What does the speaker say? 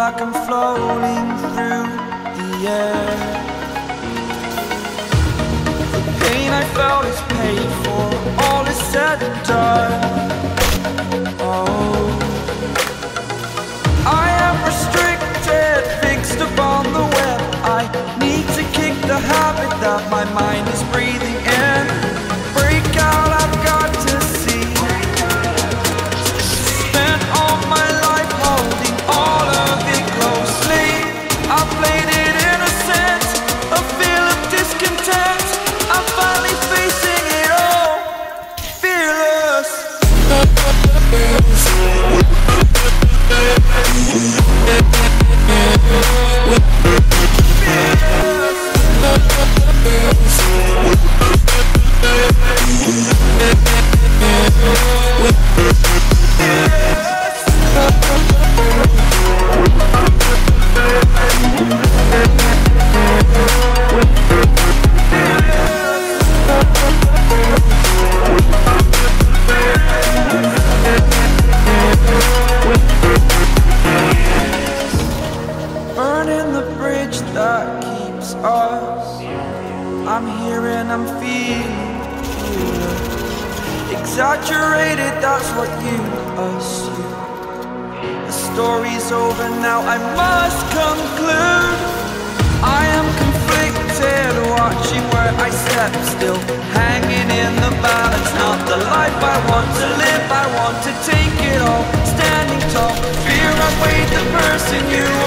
like I'm floating through the air. The pain I felt is paid for, all is said and done. Oh, I am restricted, fixed upon the web. I need to kick the habit that my mind is breathing in. Break out, I've got to see. Spent all my life holding all of it closely. I played it innocent, a feel of discontent. I'm finally facing it all, fearless. Burning the bridge that keeps us. I'm here and I'm feeling exaggerated, that's what you assume. The story's over now, I must conclude. I am conflicted, watching where I step still, hanging in the balance. Not the life I want to live, I want to take it all. Standing tall, fear I weighed the person you